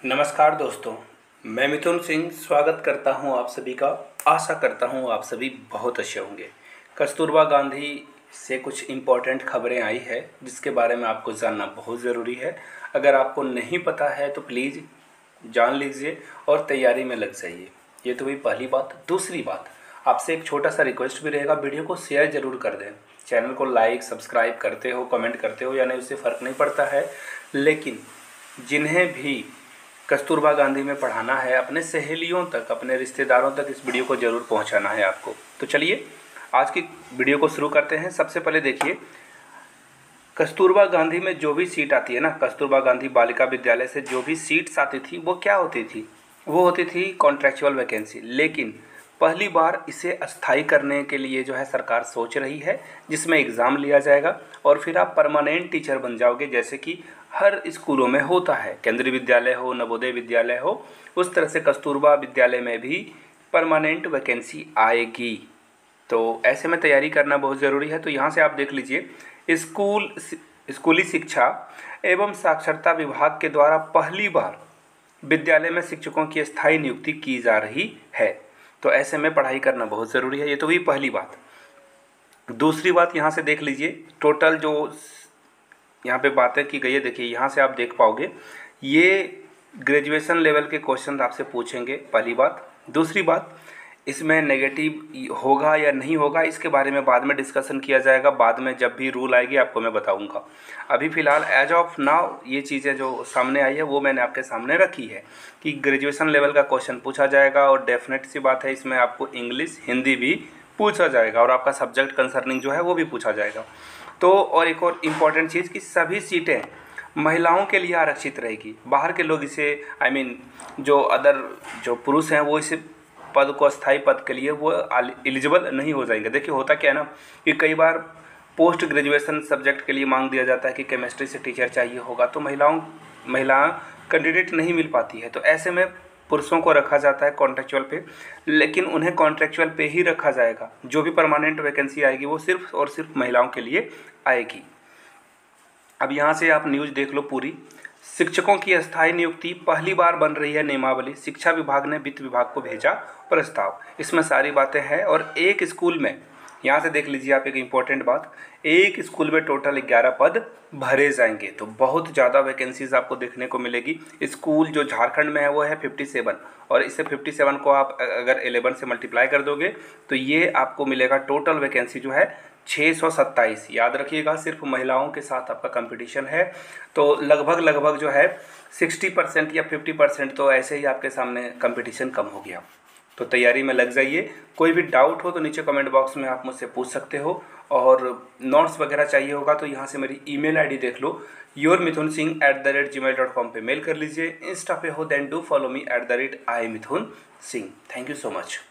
नमस्कार दोस्तों, मैं मिथुन सिंह स्वागत करता हूं आप सभी का। आशा करता हूं आप सभी बहुत अच्छे होंगे। कस्तूरबा गांधी से कुछ इम्पोर्टेंट खबरें आई है जिसके बारे में आपको जानना बहुत ज़रूरी है। अगर आपको नहीं पता है तो प्लीज़ जान लीजिए और तैयारी में लग जाइए। ये तो हुई पहली बात। दूसरी बात, आपसे एक छोटा सा रिक्वेस्ट भी रहेगा, वीडियो को शेयर ज़रूर कर दें। चैनल को लाइक सब्सक्राइब करते हो, कमेंट करते हो या नहीं, उससे फ़र्क नहीं पड़ता है, लेकिन जिन्हें भी कस्तूरबा गांधी में पढ़ाना है अपने सहेलियों तक, अपने रिश्तेदारों तक इस वीडियो को ज़रूर पहुंचाना है आपको। तो चलिए आज की वीडियो को शुरू करते हैं। सबसे पहले देखिए, कस्तूरबा गांधी में जो भी सीट आती है ना, कस्तूरबा गांधी बालिका विद्यालय से जो भी सीट्स आती थी वो क्या होती थी? वो होती थी कॉन्ट्रैक्चुअल वैकेंसी। लेकिन पहली बार इसे अस्थाई करने के लिए जो है सरकार सोच रही है, जिसमें एग्ज़ाम लिया जाएगा और फिर आप परमानेंट टीचर बन जाओगे, जैसे कि हर स्कूलों में होता है। केंद्रीय विद्यालय हो, नवोदय विद्यालय हो, उस तरह से कस्तूरबा विद्यालय में भी परमानेंट वैकेंसी आएगी। तो ऐसे में तैयारी करना बहुत ज़रूरी है। तो यहाँ से आप देख लीजिए, स्कूली शिक्षा एवं साक्षरता विभाग के द्वारा पहली बार विद्यालय में शिक्षकों की स्थायी नियुक्ति की जा रही है। तो ऐसे में पढ़ाई करना बहुत ज़रूरी है। ये तो हुई पहली बात। दूसरी बात यहाँ से देख लीजिए, टोटल जो यहाँ पे बातें की गई है, देखिए यहाँ से आप देख पाओगे, ये ग्रेजुएशन लेवल के क्वेश्चन आपसे पूछेंगे, पहली बात। दूसरी बात, इसमें नेगेटिव होगा या नहीं होगा इसके बारे में बाद में डिस्कशन किया जाएगा। बाद में जब भी रूल आएगी आपको मैं बताऊंगा। अभी फ़िलहाल एज ऑफ नाउ ये चीज़ें जो सामने आई है वो मैंने आपके सामने रखी है कि ग्रेजुएशन लेवल का क्वेश्चन पूछा जाएगा और डेफिनेट सी बात है इसमें आपको इंग्लिश हिंदी भी पूछा जाएगा और आपका सब्जेक्ट कंसर्निंग जो है वो भी पूछा जाएगा। तो और एक और इम्पॉर्टेंट चीज़ कि सभी सीटें महिलाओं के लिए आरक्षित रहेगी। बाहर के लोग इसे जो अदर जो पुरुष हैं वो इसे पद को, अस्थायी पद के लिए वो एलिजिबल नहीं हो जाएंगे। देखिए होता क्या है ना कि कई बार पोस्ट ग्रेजुएशन सब्जेक्ट के लिए मांग दिया जाता है कि केमिस्ट्री से टीचर चाहिए होगा, तो महिला कैंडिडेट नहीं मिल पाती है। तो ऐसे में पुरुषों को रखा जाता है कॉन्ट्रेक्चुअल पे, लेकिन उन्हें कॉन्ट्रेक्चुअल पे ही रखा जाएगा। जो भी परमानेंट वैकेंसी आएगी वो सिर्फ और सिर्फ महिलाओं के लिए आएगी। अब यहाँ से आप न्यूज़ देख लो पूरी। शिक्षकों की अस्थायी नियुक्ति पहली बार बन रही है नियमावली। शिक्षा विभाग ने वित्त विभाग को भेजा प्रस्ताव। इसमें सारी बातें हैं और एक स्कूल में, यहाँ से देख लीजिए आप एक इम्पॉर्टेंट बात, एक स्कूल में टोटल 11 पद भरे जाएंगे। तो बहुत ज़्यादा वैकेंसीज आपको देखने को मिलेगी। स्कूल जो झारखंड में है वो है 57 और इससे 57 को आप अगर 11 से मल्टीप्लाई कर दोगे तो ये आपको मिलेगा टोटल वैकेंसी जो है 627। याद रखिएगा, सिर्फ महिलाओं के साथ आपका कंपटीशन है। तो लगभग जो है 60% या 50% तो ऐसे ही आपके सामने कंपटीशन कम हो गया। तो तैयारी में लग जाइए। कोई भी डाउट हो तो नीचे कमेंट बॉक्स में आप मुझसे पूछ सकते हो और नोट्स वगैरह चाहिए होगा तो यहाँ से मेरी ईमेल आईडी देख लो, yourmithunSingh@gmail.com पे मेल कर लीजिए। इंस्टा पे हो then do follow me @IMithunSingh। Thank you so much.